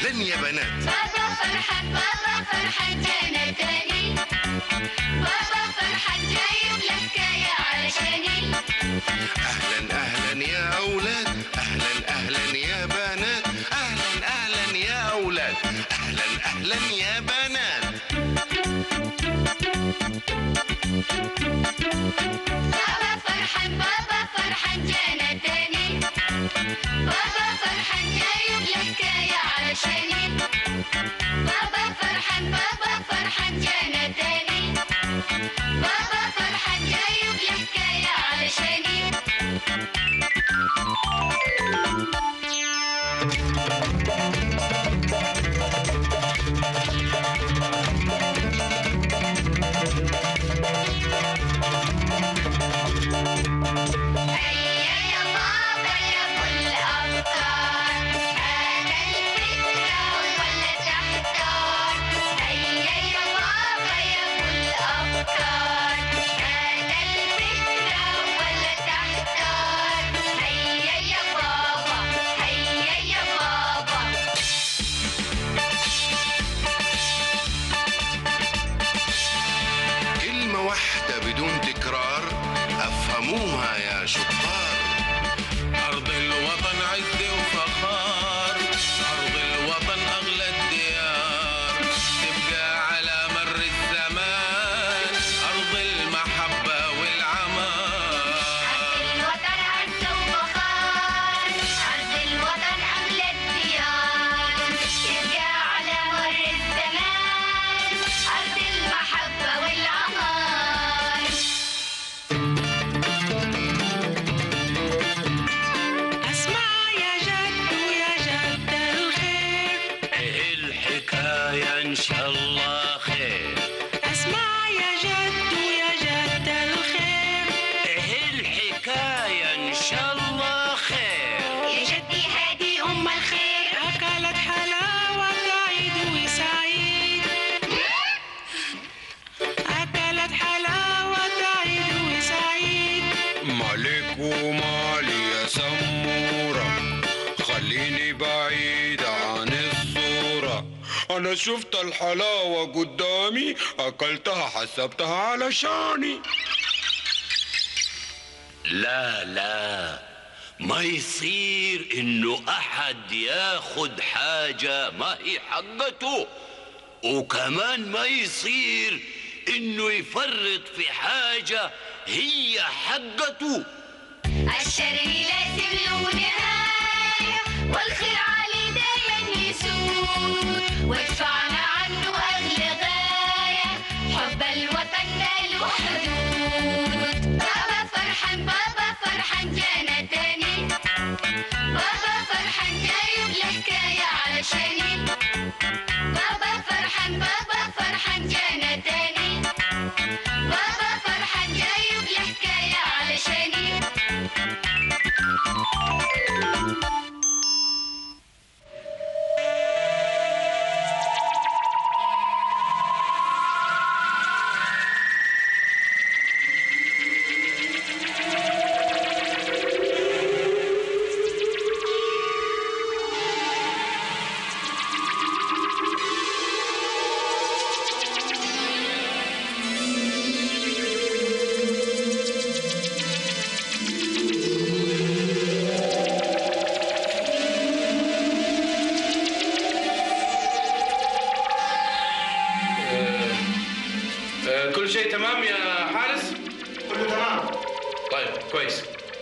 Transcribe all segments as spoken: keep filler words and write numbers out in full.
اهلا يا بنات. بابا فرحان بابا فرحان جانا تاني، بابا فرحان جايب لك حكاية علشاني. اهلا اهلا يا اولاد، اهلا اهلا يا بنات، اهلا اهلا يا اولاد، اهلا اهلا يا بنات. بابا فرحان بابا فرحان جانا تاني، بابا فرحان جايب لك حكاية علشاني. بابا فرحان بابا فرحان جانا تاني، بابا فرحان جايب لك حكاية علشاني. افهموها يا شطار. أرض الوطن عز وفخار، أرض الوطن أغلى الديار، تبقى على مر الزمان أرض المحبة والعمار. أرض الوطن عز وفخار، أرض الوطن أغلى الديار، تبقى على مر الزمان أرض المحبة والعمار. إن شاء الله خير. اسمع يا جد ويا جد الخير، إيه الحكاية إن شاء الله خير. يا جدي هادي أم الخير، أكلت حلاوة عيد وسعيد، أكلت حلاوة عيد وسعيد. مالك ومالي يا سمورة، خليني بعيد عن الصورة. أنا شفت الحلاوة قدامي، أكلتها حسبتها علشاني. لا لا، ما يصير إنه أحد ياخد حاجة ما هي حقته، وكمان ما يصير إنه يفرط في حاجة هي حقته. الشر لازم له نهاية، والخير عليه دايما يسود، وادفعنا عنه أغلى غاية، حب الوطن له حدود. بابا فرحان بابا فرحان جانا تاني، بابا فرحان جايب لك حكاية علشاني. بابا فرحان بابا فرحان جانا تاني، بابا فرحان جايب لك حكاية علشاني. كل شيء تمام يا حارس؟ كله تمام. طيب كويس.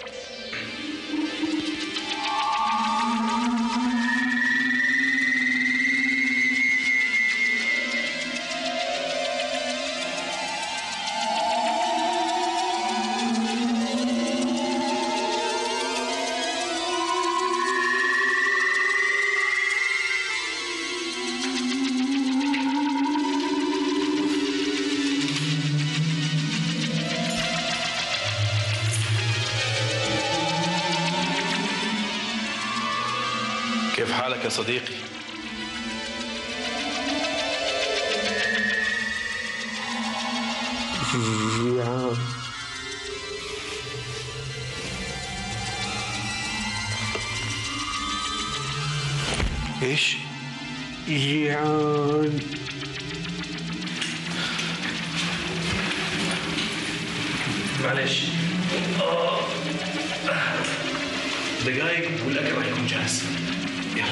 كيف حالك يا صديقي؟ ايش؟ جيعان. معلش آه. دقايق والاكل راح يكون جاهز. يلا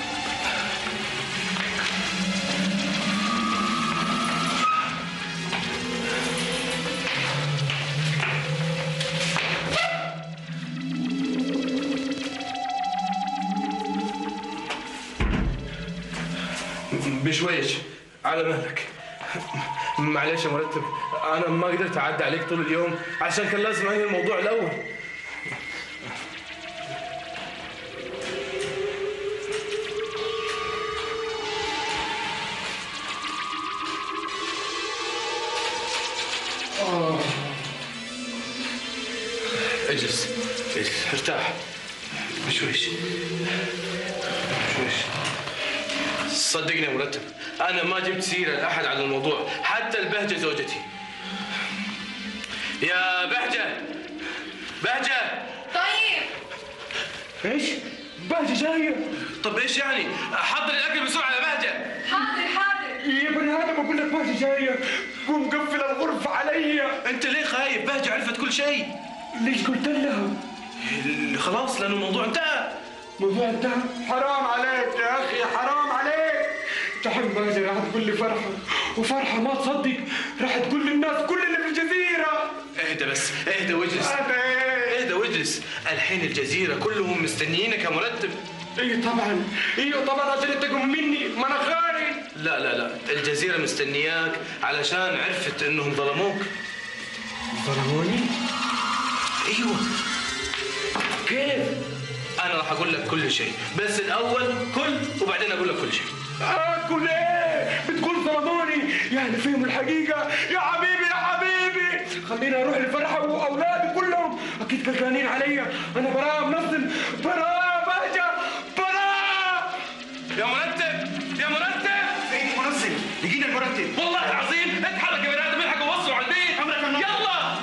بشويش على مهلك. معلش يا مرتب، انا ما قدرت اعدي عليك طول اليوم عشان كان لازم انهي الموضوع الاول. آه. اجلس اجلس ارتاح بشويش بشويش. صدقني يا مرتب، أنا ما جبت سيرة لأحد على الموضوع، حتى البهجة زوجتي. يا بهجة بهجة. طيب إيش؟ بهجة جاية. طب إيش يعني؟ حضر الأكل بسرعة يا بهجة. حاضر حاضر. يا بني آدم أقول لك بهجة جاية، قوم قفل الغرفة عليا. أنت ليه خايف؟ بهجة عرفت كل شيء. ليش قلت لها؟ خلاص لأنه الموضوع انتهى. موضوع انتهى؟ حرام عليك يا أخي، حرام عليك. تحب بهجة راح تقول لي فرحة، وفرحة ما تصدق راح تقول للناس كل اللي في الجزيرة. اهدى بس، اهدى واجلس. اهدى واجلس، الحين الجزيرة كلهم مستنيينك يا مرتب. ايوه طبعا، ايوه طبعا عشان انتقم مني، ما انا خاين. لا لا لا، الجزيرة مستنياك علشان عرفت انهم ظلموك. ظلموني؟ ايوه. كيف؟ انا راح اقول لك كل شيء، بس الاول كل وبعدين اقول لك كل شيء. اكل ايه؟ بتقول ظلموني يعني فيهم الحقيقة؟ يا حبيبي يا حبيبي خليني اروح لفرحة واولادي كلهم اكيد قلقانين عليا. انا براء منزل، براء يا بهجة، براء. يا مرتب يا مرتب. ايه منزل؟ يجينا المرتب. والله العظيم اتحرك يا بني ادم، الحق ووصلوا على البيت. يلا.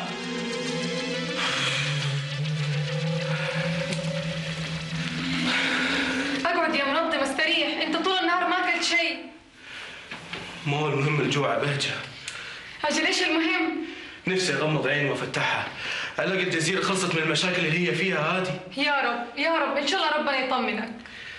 اقعد يا منظم استريح، انت طول النهار ما اكلت شيء. ما هو المهم الجوع يا بهجة. اجل ايش المهم؟ نفسي اغمض عيني وافتحها الاقي الجزيرة خلصت من المشاكل اللي هي فيها هذه. يا رب يا رب ان شاء الله ربنا يطمنك.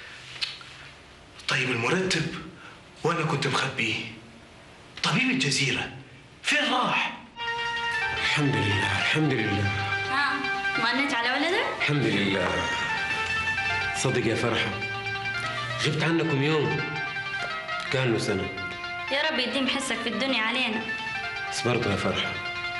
طيب المرتب وانا كنت مخبيه، طبيب الجزيرة فين راح؟ الحمد لله الحمد لله. ها مغنيت على ولدك؟ الحمد لله. صدق يا فرحة غبت عنكم يوم كان له سنة. يا رب يديم حسك في الدنيا علينا. بس برضه يا فرحة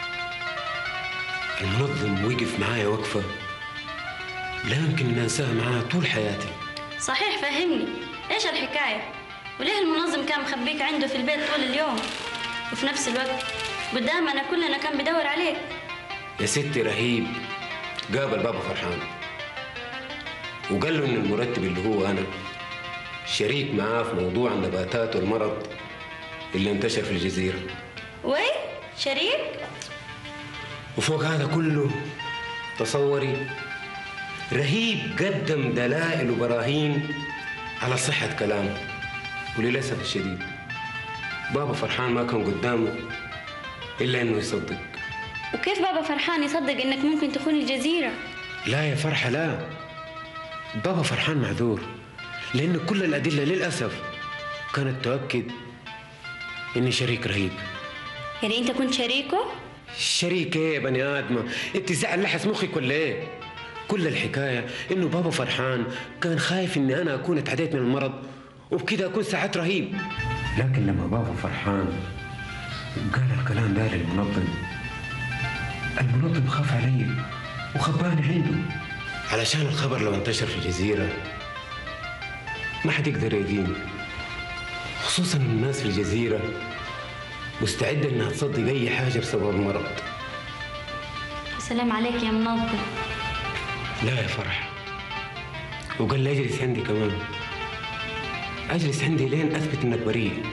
المنظم وقف معايا وقفة لا يمكن أن أنساها معاه طول حياتي. صحيح فهمني، ايش الحكاية؟ وليه المنظم كان مخبيك عنده في البيت طول اليوم؟ وفي نفس الوقت قدامنا كلنا كان بيدور عليك. يا ستي رهيب قابل بابا فرحان وقال له إن المرتب اللي هو أنا شريك معاه في موضوع النباتات والمرض اللي انتشر في الجزيرة. وي شريك؟ وفوق هذا كله تصوري رهيب قدم دلائل وبراهين على صحة كلامه، وللأسف الشديد بابا فرحان ما كان قدامه إلا إنه يصدق. وكيف بابا فرحان يصدق إنك ممكن تخون الجزيرة؟ لا يا فرحة لا، بابا فرحان معذور لأن كل الأدلة للأسف كانت تؤكد إني شريك رهيب. يعني أنت كنت شريكه؟ شريك ايه يا بني آدمة؟ انت زعل لحس مخك ولا ايه؟ كل الحكاية انه بابا فرحان كان خايف اني انا اكون اتعديت من المرض وبكده اكون ساعات رهيب. لكن لما بابا فرحان قال الكلام ده للمنظم، المنظم خاف علي وخباني عنده علشان الخبر لو انتشر في الجزيرة ما حد يقدر يديني، خصوصا الناس في الجزيرة مستعدة إنها تصدق أي حاجة بسبب المرض. السلام عليك يا منظم. لا يا فرح، وقال لي أجلس عندي كمان، أجلس عندي لين أثبت إنك بريء،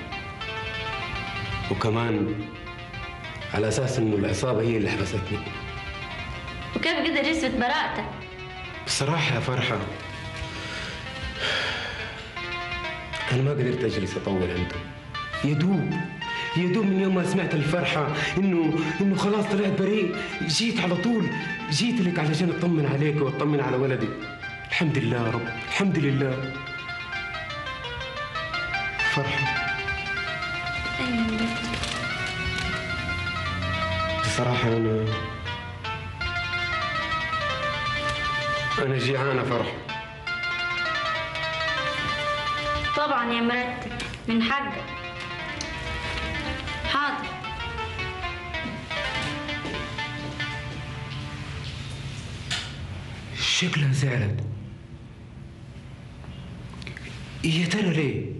وكمان على أساس إنه العصابة هي اللي حبستني. وكيف قدر يثبت براءتك؟ بصراحة يا فرحة أنا ما قدرت أجلس أطول عنده. يا دوب يا دوب من يوم ما سمعت الفرحة إنه إنه خلاص طلعت بريء، جيت على طول، جيت لك علشان أطمن عليك وأطمن على ولدي. الحمد لله يا رب، الحمد لله. فرحة. أيوة. بصراحة أنا أنا جيعانة فرحة. طبعا يا مرتب، من حقك. حاضر. شكلها زعلت. يا ترى ليه؟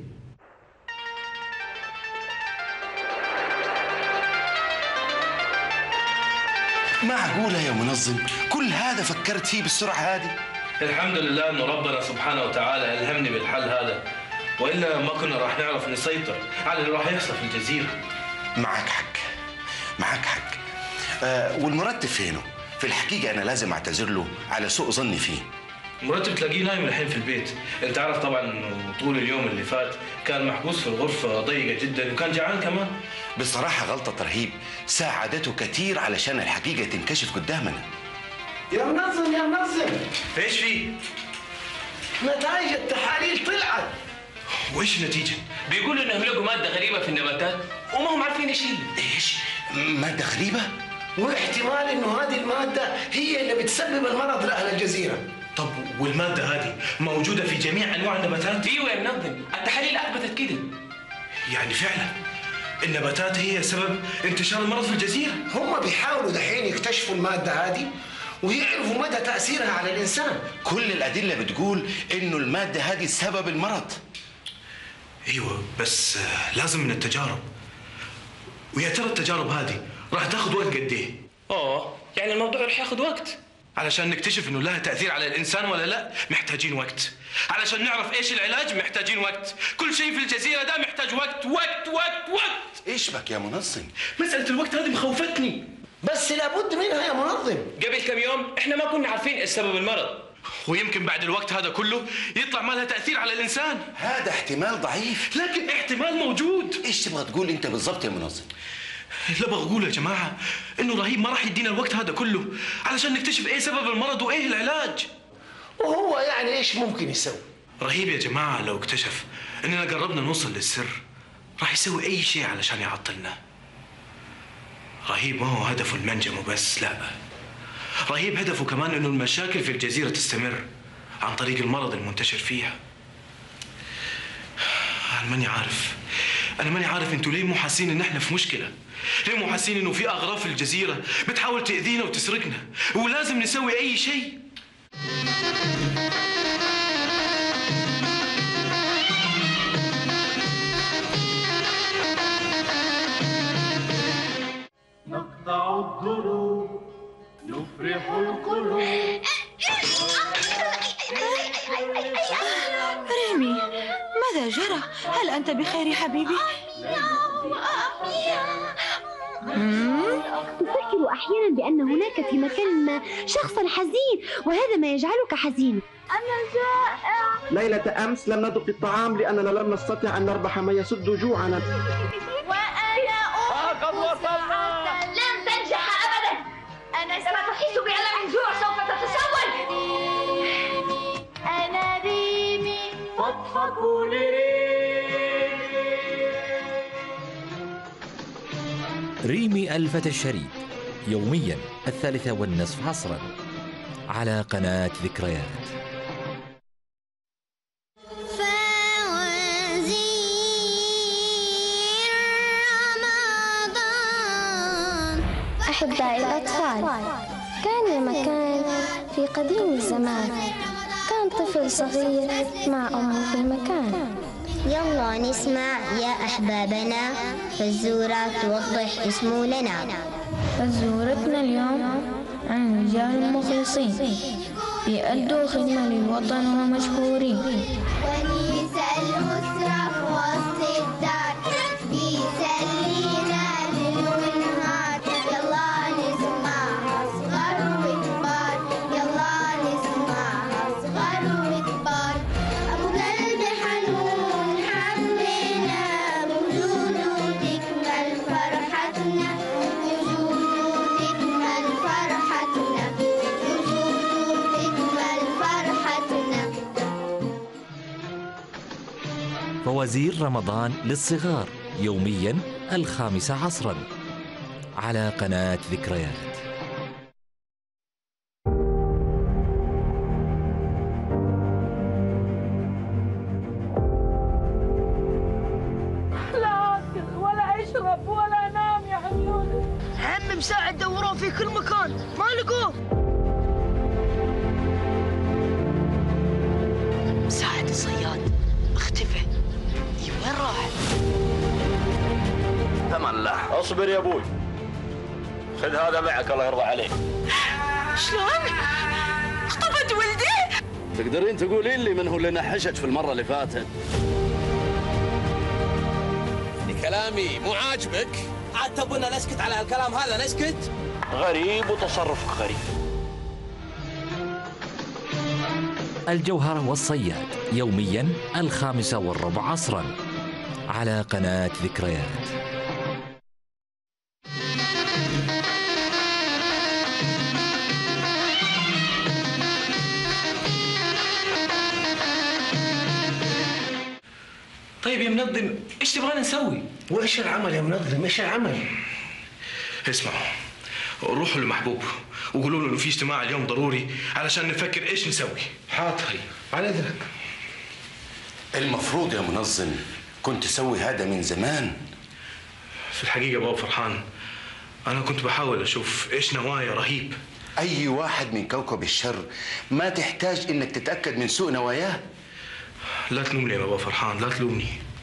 معقولة يا منظم كل هذا فكرت فيه بالسرعة هذه؟ الحمد لله انه ربنا سبحانه وتعالى الهمني بالحل هذا، والا ما كنا راح نعرف نسيطر على اللي راح يحصل في الجزيره. معك حق معك حق. آه والمرتب فينه؟ في الحقيقة أنا لازم أعتذر له على سوء ظني فيه. مرتب تلاقيه نايم الحين في البيت، انت عارف طبعا انه طول اليوم اللي فات كان محبوس في الغرفه ضيقه جدا وكان جعان كمان. بصراحة غلطة رهيب ساعدته كثير علشان الحقيقة تنكشف قدامنا. يا منظم يا منظم، ايش في؟ نتائج التحاليل طلعت. وايش النتيجه؟ بيقولوا انهم لقوا ماده غريبه في النباتات وما هم عارفين ايش هي. ايش؟ مادة غريبة؟ واحتمال انه هذه المادة هي اللي بتسبب المرض لأهل الجزيرة. طب والماده هذه موجوده في جميع انواع النباتات؟ ايوه يا منظم، التحاليل اثبتت كده. يعني فعلا النباتات هي سبب انتشار المرض في الجزيره؟ هم بيحاولوا دحين يكتشفوا المادة هذه ويعرفوا مدى تأثيرها على الإنسان. كل الأدلة بتقول إنه المادة هذه سبب المرض. ايوه بس لازم من التجارب. ويا ترى التجارب هذه راح تاخذ وقت قد ايه؟ اه يعني الموضوع راح ياخذ وقت. علشان نكتشف انه لها تاثير على الانسان ولا لا محتاجين وقت. علشان نعرف ايش العلاج محتاجين وقت. كل شيء في الجزيره ده محتاج وقت وقت وقت وقت. ايش بك يا منظم؟ مساله الوقت هذه مخوفتني. بس لابد منها يا منظم. قبل كم يوم احنا ما كنا عارفين ايش سبب المرض، ويمكن بعد الوقت هذا كله يطلع ما لها تاثير على الانسان. هذا احتمال ضعيف، لكن احتمال موجود. ايش تبغى تقول انت بالضبط يا منظم؟ اللي ابغى اقوله يا جماعه انه رهيب ما راح يدينا الوقت هذا كله علشان نكتشف ايه سبب المرض وايه العلاج. وهو يعني ايش ممكن يسوي؟ رهيب يا جماعه لو اكتشف اننا قربنا نوصل للسر راح يسوي اي شيء علشان يعطلنا. رهيب ما هو هدفه المنجم وبس، لا، رهيب هدفه كمان انه المشاكل في الجزيره تستمر عن طريق المرض المنتشر فيها. انا ماني عارف انا ماني عارف انتوا ليه مو حاسين ان احنا في مشكله؟ ليه مو حاسين انه في اغراب في الجزيره بتحاول تاذينا وتسرقنا ولازم نسوي اي شيء؟ نقطع الدروب نفرح القلوب. ريمي، ماذا جرى؟ هل أنت بخير حبيبي؟ تفكر أحيانا بأن هناك في مكان ما شخصا حزين، وهذا ما يجعلك حزين. أنا جائع. ليلة أمس لم ندق الطعام لأننا لم نستطع أن نربح ما يسد جوعنا. وأنا أحب قد وصلنا. لن تنجح أبدا. أنا ستحس بألم جوع سوف تتسول. أنا ريمي. فاضحكوا لريمي. ريمي الفتى الشريد يوميا الثالثة والنصف عصرا على قناة ذكريات. أحبائي الأطفال، كان مكان في قديم الزمان كان طفل صغير مع أمه في مكان. يلا نسمع يا أحبابنا فالزورة توضح اسمه لنا. فزورتنا اليوم عن رجال مخلصين بيأدوا خدمة للوطن ومشهورين. ونيس المسرف وسط الدار بيسلينا ليل ونهار. يلا نسمعها صغار وكبار. يلا نسمعها صغار وكبار. أبو قلب حنون فوازير رمضان للصغار يوميا الخامسة عصرا على قناة ذكريات. لا أكل ولا أشرب ولا أنام يا عم يونس. عم مساعد دوروه في كل مكان ما لقوه. مساعد الصياد اختفى. وين راح؟ ثمن الله. اصبر يا ابوي. خذ هذا معك الله يرضى عليك. شلون؟ اختفت ولدي؟ تقدرين تقولين لي من هو اللي نحشت في المرة اللي فاتت؟ كلامي مو عاجبك؟ عاد تبونا نسكت على هالكلام هذا نسكت؟ غريب وتصرفك غريب. الجوهرة والصياد يوميا الخامسة والربع عصرا على قناة ذكريات. طيب يا منظم ايش تبغانا نسوي؟ وايش العمل يا منظم؟ ايش العمل؟ اسمعوا، روحوا لمحبوب وقولوا له انه في اجتماع اليوم ضروري علشان نفكر ايش نسوي. حاضر على اذنك. المفروض يا منظم كنت تسوي هذا من زمان. في الحقيقة بابا فرحان أنا كنت بحاول أشوف إيش نوايا رهيب. أي واحد من كوكب الشر ما تحتاج إنك تتأكد من سوء نواياه. لا تلومني يا بابا فرحان، لا تلومني.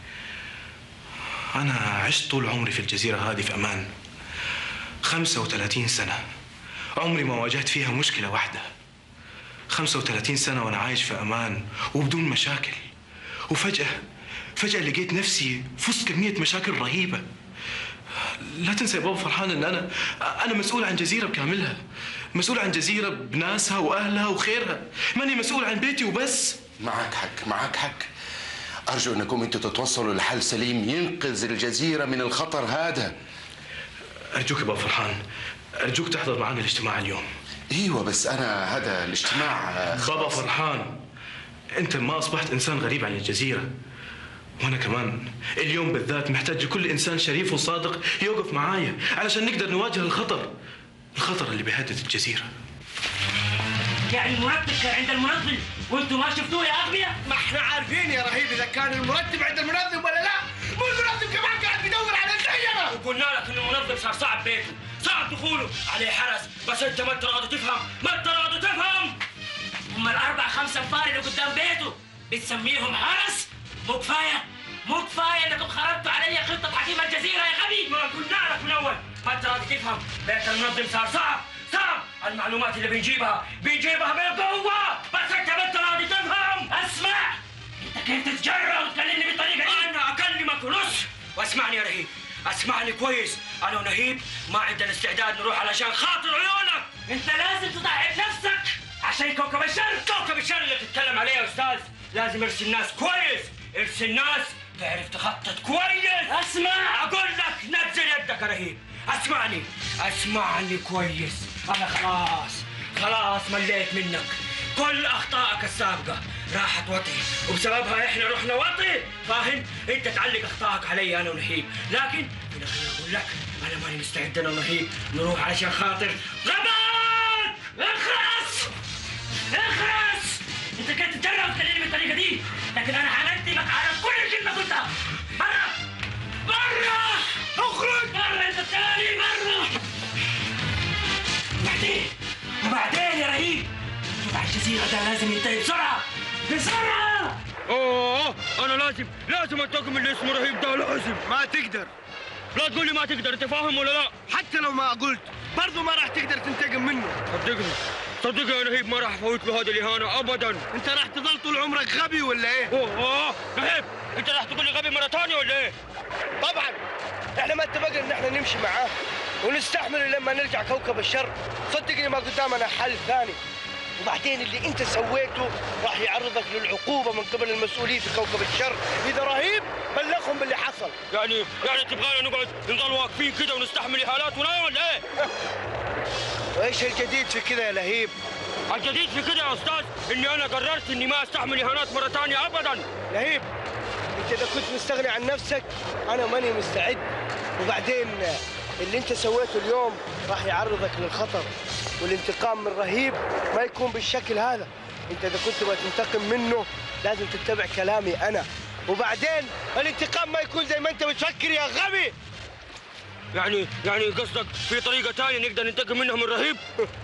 أنا عشت طول عمري في الجزيرة هذه في أمان خمسة وثلاثين سنة، عمري ما واجهت فيها مشكلة واحدة. خمسة وثلاثين سنة وأنا عايش في أمان وبدون مشاكل، وفجأة فجأة لقيت نفسي في وسط كمية مشاكل رهيبة. لا تنسى يا بابا فرحان إن أنا أنا مسؤول عن جزيرة بكاملها، مسؤول عن جزيرة بناسها وأهلها وخيرها، ماني مسؤول عن بيتي وبس. معك حق، معك حق. أرجو أنكم أنتم تتوصلوا لحل سليم ينقذ الجزيرة من الخطر هذا. أرجوك يا بابا فرحان، أرجوك تحضر معنا الاجتماع اليوم. ايوه بس انا هذا الاجتماع بابا فرحان، انت ما اصبحت انسان غريب عن الجزيره، وانا كمان اليوم بالذات محتاج لكل انسان شريف وصادق يوقف معايا علشان نقدر نواجه الخطر، الخطر اللي بيهدد الجزيره. يعني المرتب كان عند المنظم وانتم ما شفتوه يا اغبياء؟ ما احنا عارفين يا رهيب اذا كان المرتب عند المنظم ولا لا، مو المنظم كمان قاعد بيدور على الزينه. وقلنا لك ان المنظم صار صعب بيته، صعب دخوله، عليه حرس، بس انت ما انت راضي تفهم، ما انت راضي تفهم. هم الاربع خمسه انفار اللي قدام بيته بتسميهم حرس؟ مو كفايه؟ مو كفايه انكم خربتوا علي خطه حكيم الجزيره يا غبي؟ ما قلنا لك من اول، ما انت راضي تفهم، بيت المنظم صار صعب، صعب، المعلومات اللي بنجيبها بنجيبها بالقوه، بس انت ما انت راضي تفهم. اسمع، انت كيف تتجرأ وتكلمني بالطريقه دي؟ انا اكلمك ونص، واسمعني يا رهيب، اسمعني كويس، انا ونهيب ما عندنا استعداد نروح علشان خاطر عيونك، انت لازم تضحي بنفسك عشان كوكب الشر، كوكب الشر اللي بتتكلم عليه يا استاذ، لازم ارسل الناس كويس، ارسل الناس تعرف تخطط كويس. اسمع، اقول لك نزل يدك يا رهيب، اسمعني، اسمعني كويس، انا خلاص خلاص مليت منك، كل اخطائك السابقه راحت وطي، وبسببها احنا رحنا وطي، فاهم؟ انت تعلق اخطائك علي انا ونهيب، لكن انا خليني اقول لك انا ماني مستعد انا ونهيب نروح علشان خاطر غباك. اخرس اخرس، انت كنت تتجرأ وتكلمني بالطريقه دي، لكن انا هندمك على كل كلمه قلتها. برا برا، اخرج برا انت الثاني، برا. وبعدين وبعدين يا رهيب، موضوع الجزيره ده لازم ينتهي بسرعه بسرعه. اوه انا لازم لازم انتقم اللي اسمه رهيب ده، لازم. ما تقدر. لا تقول لي ما تقدر، انت فاهم ولا لا؟ حتى لو ما قلت برضو ما راح تقدر تنتقم منه. صدقني صدقني يا رهيب ما راح افوت له هذه الاهانه ابدا. انت راح تظل طول عمرك غبي ولا ايه؟ اوه اوه رهيب، انت راح تقول لي غبي مره ثانيه ولا ايه؟ طبعا احنا ما اتفقنا ان احنا نمشي معاه ونستحمل لما نرجع كوكب الشر، صدقني ما قدامنا حل ثاني. وبعدين اللي انت سويته راح يعرضك للعقوبه من قبل المسؤولين في كوكب الشر، اذا رهيب بلغهم باللي حصل. يعني يعني تبغانا نقعد نضل واقفين كده ونستحمل اهاناتنا ولا ايه؟ وايش الجديد في كده يا لهيب؟ الجديد في كده يا استاذ اني انا قررت اني ما استحمل اهانات مره ثانيه ابدا. لهيب انت اذا كنت مستغني عن نفسك انا ماني مستعد. وبعدين اللي انت سويته اليوم راح يعرضك للخطر، والانتقام من رهيب ما يكون بالشكل هذا. انت اذا كنت ما تنتقم منه لازم تتبع كلامي انا، وبعدين الانتقام ما يكون زي ما انت بتفكر يا غبي. يعني يعني قصدك في طريقة تانية نقدر ننتقم منها من رهيب؟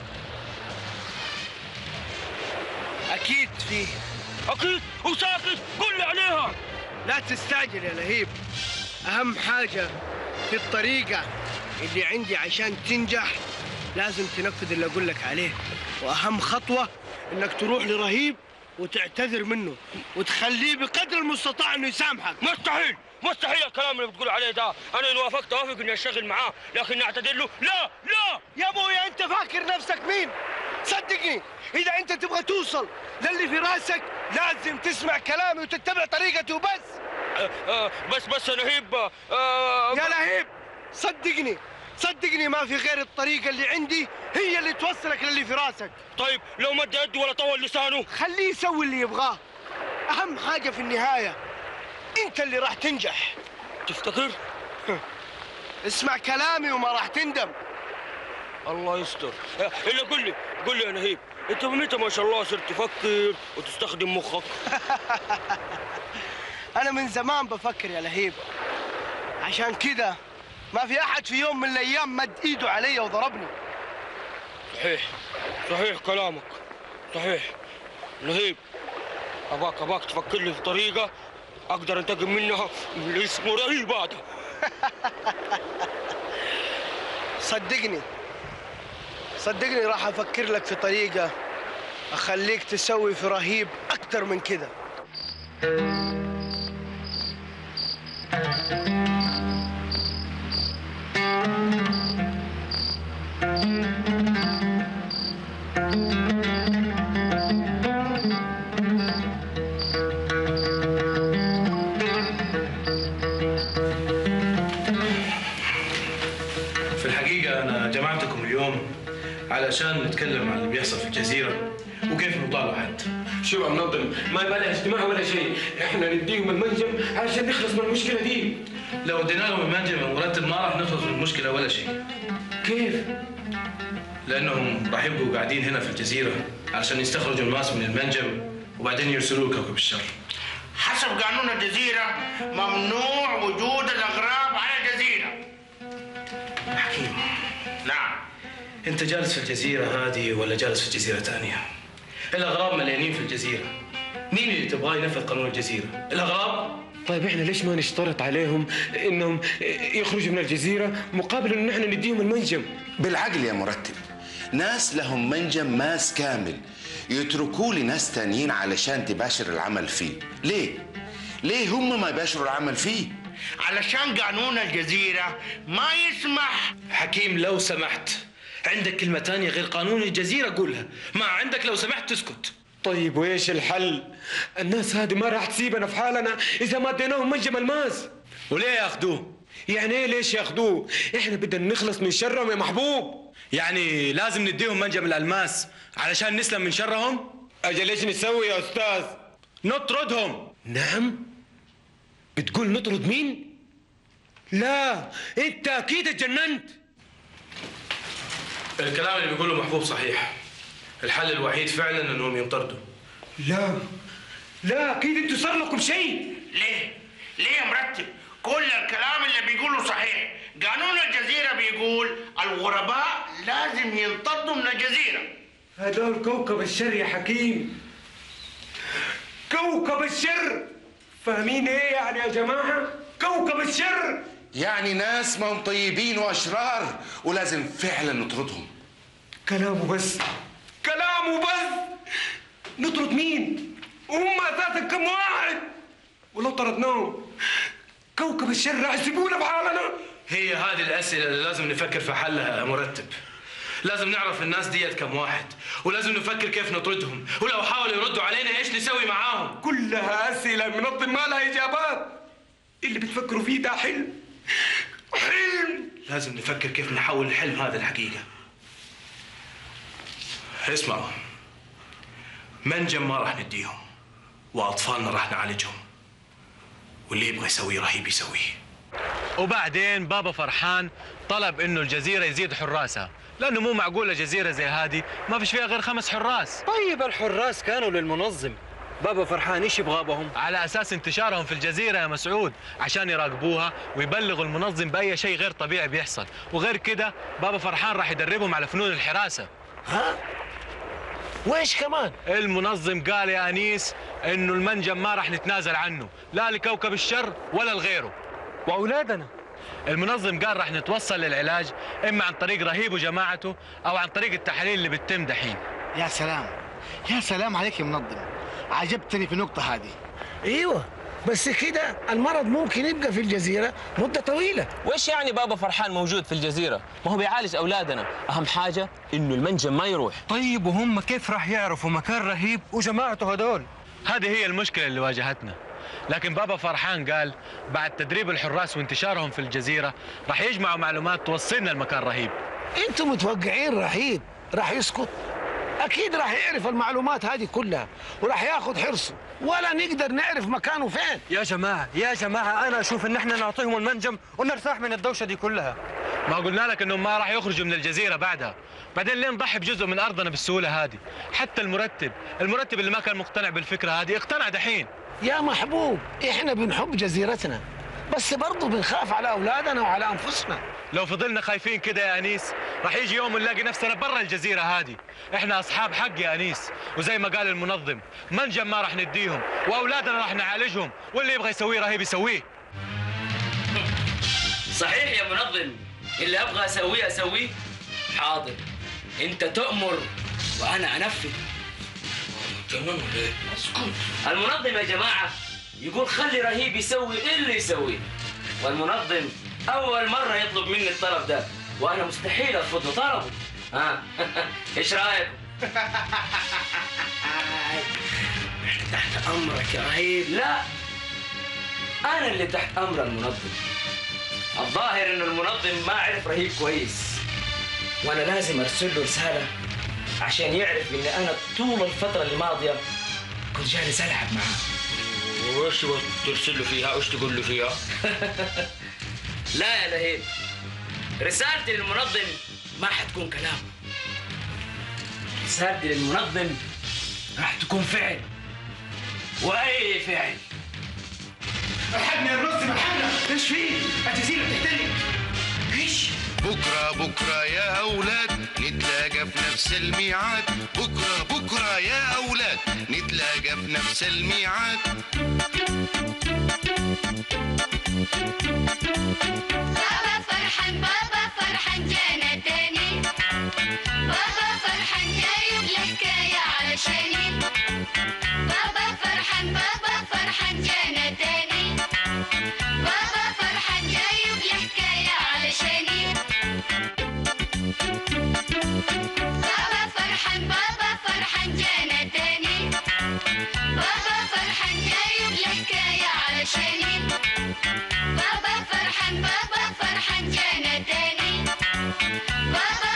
اكيد فيه. اكيد وساكت، قول لي عليها. لا تستعجل يا لهيب، اهم حاجة في الطريقة اللي عندي عشان تنجح لازم تنفذ اللي اقول لك عليه، واهم خطوة انك تروح لرهيب وتعتذر منه وتخليه بقدر المستطاع انه يسامحك. مستحيل مستحيل الكلام اللي بتقول عليه ده. انا ان وافقت اوافق اني اشتغل معاه، لكن اعتذر له لا لا. يا ابويا انت فاكر نفسك مين؟ صدقني اذا انت تبغى توصل للي في راسك لازم تسمع كلامي وتتبع طريقتي وبس. أه أه بس بس يا لهيب. أه يا لهيب صدقني صدقني ما في غير الطريقة اللي عندي هي اللي توصلك للي في راسك. طيب لو مد يده ولا طول لسانه؟ خليه يسوي اللي يبغاه. أهم حاجة في النهاية أنت اللي راح تنجح. تفتكر؟ اسمع كلامي وما راح تندم. الله يستر. إلا قل لي قل لي يا نهيب، أنت متى ما شاء الله صرت تفكر وتستخدم مخك؟ أنا من زمان بفكر يا لهيب، عشان كده ما في أحد في يوم من الأيام مد إيده علي وضربني. صحيح صحيح كلامك صحيح. نهيب أباك أباك تفكر لي في طريقة أقدر أنتقم منها من اللي اسمه رهيب هذا. صدقني صدقني راح أفكر لك في طريقة أخليك تسوي في رهيب أكتر من كده. في الحقيقة أنا جمعتكم اليوم علشان نتكلم عن اللي بيحصل في الجزيرة وكيف نوضع له حد. شو عم ننظم؟ ما يبقى لها اجتماع ولا شيء، احنا نديهم المنجم علشان نخلص من المشكلة دي. لو ادينا لهم المنجم المرتب ما راح نخلص من المشكلة ولا شيء. كيف؟ لأنهم راح يبقوا قاعدين هنا في الجزيرة علشان يستخرجوا الماس من المنجم وبعدين يرسلوه لكوكب الشر. حسب قانون الجزيرة ممنوع وجود الأغراب على الجزيرة. حكيم. نعم. أنت جالس في الجزيرة هذه ولا جالس في جزيرة ثانية؟ الأغراب مليانين في الجزيرة. مين اللي تبغاه ينفذ قانون الجزيرة؟ الأغراب؟ طيب احنا ليش ما نشترط عليهم انهم يخرجوا من الجزيرة مقابل ان احنا نديهم المنجم؟ بالعقل يا مرتب، ناس لهم منجم ماس كامل يتركوه لناس تانيين علشان تباشر العمل فيه. ليه؟ ليه هم ما يباشروا العمل فيه؟ علشان قانون الجزيرة ما يسمح. حكيم لو سمحت، عندك كلمة تانية غير قانون الجزيرة قولها، ما عندك لو سمحت تسكت. طيب وايش الحل؟ الناس هذه ما راح تسيبنا في حالنا اذا ما اديناهم منجم الماس. وليه ياخذوه؟ يعني ايه ليش ياخذوه؟ احنا بدنا نخلص من شرهم يا محبوب. يعني لازم نديهم منجم الالماس علشان نسلم من شرهم؟ اجل ايش نسوي يا استاذ؟ نطردهم. نعم؟ بتقول نطرد مين؟ لا انت اكيد اتجننت. الكلام اللي بيقوله محبوب صحيح. الحل الوحيد فعلا انهم ينطردوا. لا لا اكيد انتوا صار لكم شيء. ليه؟ ليه يا مرتب؟ كل الكلام اللي بيقوله صحيح. قانون الجزيرة بيقول الغرباء لازم ينطردوا من الجزيرة. هدول كوكب الشر يا حكيم، كوكب الشر. فاهمين ايه يعني يا جماعة؟ كوكب الشر يعني ناس ما هم طيبين واشرار ولازم فعلا نطردهم. كلامه بس كلامه بس. نطرد مين؟ هم اساسا كم واحد؟ ولو طردناهم كوكب الشر راح يسيبونا بحالنا. هي هذه الاسئله اللي لازم نفكر في حلها يا مرتب. لازم نعرف الناس ديت كم واحد، ولازم نفكر كيف نطردهم، ولو حاولوا يردوا علينا ايش نسوي معاهم. كلها اسئله منظم ما لها اجابات. اللي بتفكروا فيه ده حلم حلم. لازم نفكر كيف نحول الحلم هذا الحقيقه. اسمعوا، منجم ما راح نديهم، واطفالنا راح نعالجهم، واللي يبغى يسويه رهيب يسويه. وبعدين بابا فرحان طلب انه الجزيره يزيد حراسها، لانه مو معقوله جزيره زي هذه ما فيش فيها غير خمس حراس. طيب الحراس كانوا للمنظم، بابا فرحان ايش يبغى بهم؟ على اساس انتشارهم في الجزيره يا مسعود، عشان يراقبوها ويبلغوا المنظم باي شيء غير طبيعي بيحصل، وغير كده بابا فرحان راح يدربهم على فنون الحراسه. ها؟ وايش كمان؟ المنظم قال يا انيس انه المنجم ما راح نتنازل عنه، لا لكوكب الشر ولا لغيره. واولادنا؟ المنظم قال راح نتوصل للعلاج اما عن طريق رهيب وجماعته او عن طريق التحاليل اللي بتتم دحين. يا سلام يا سلام عليك يا منظم، عجبتني في النقطة هذه. ايوه بس كده المرض ممكن يبقى في الجزيرة مدة طويلة. وإيش يعني بابا فرحان موجود في الجزيرة؟ ما هو بيعالج أولادنا، أهم حاجة إنه المنجم ما يروح. طيب وهم كيف راح يعرفوا مكان رهيب وجماعته هدول؟ هذه هي المشكلة اللي واجهتنا، لكن بابا فرحان قال بعد تدريب الحراس وانتشارهم في الجزيرة راح يجمعوا معلومات توصلنا لمكان رهيب. انتم متوقعين رهيب راح يسكت؟ اكيد راح يعرف المعلومات هذه كلها وراح ياخذ حرصه، ولا نقدر نعرف مكانه فين. يا جماعه يا جماعه انا اشوف ان احنا نعطيهم المنجم ونرتاح من الدوشه دي كلها. ما قلنا لك انهم ما راح يخرجوا من الجزيره بعدها؟ بعدين ليه نضحي بجزء من ارضنا بالسهوله هذه؟ حتى المرتب المرتب اللي ما كان مقتنع بالفكره هذه اقتنع دحين. يا محبوب احنا بنحب جزيرتنا بس برضه بنخاف على اولادنا وعلى انفسنا. لو فضلنا خايفين كده يا انيس راح يجي يوم نلاقي نفسنا برا الجزيره هذه. احنا اصحاب حق يا انيس، وزي ما قال المنظم منجم ما راح نديهم واولادنا راح نعالجهم، واللي يبغى يسويه رهيب يسويه. صحيح يا منظم، اللي ابغى اسويه اسويه. حاضر، انت تؤمر وانا انفذ. تمام ولا ايه؟ اسكت. المنظم يا جماعه يقول خلي رهيب يسوي اللي يسويه، والمنظم اول مره يطلب مني الطلب ده وانا مستحيل ارفض له طلبه. ها ايش رايك؟ احنا تحت امرك يا رهيب. لا، انا اللي تحت امر المنظم. الظاهر ان المنظم ما عرف رهيب كويس، وانا لازم ارسل له رساله عشان يعرف اني انا طول الفتره الماضيه كنت جالس العب معاه. وش ترسل له فيها؟ وش تقول له فيها؟ لا يا لهيب، رسالتي للمنظم ما حتكون كلام، رسالتي للمنظم راح تكون فعل، واي فعل. الحقنا يا منظم الحقنا، ايش فيه؟ الجزيره بتحترق. ايش؟ بكره بكره يا اولاد نتلاقى في نفس الميعاد، بكره بكره يا اولاد نتلاقى في نفس الميعاد. بابا فرحان بابا فرحان جانا تاني، بابا فرحان جايب لك حكاية علشاني. بابا فرحان بابا فرحان جانا تاني، بابا فرحان جايب لك حكاية علشاني. بابا فرحان بابا فرحان جانا تاني، بابا فرحان جايب لك حكاية علشاني. بابا فرحان بابا فرحان جانا تاني، بابا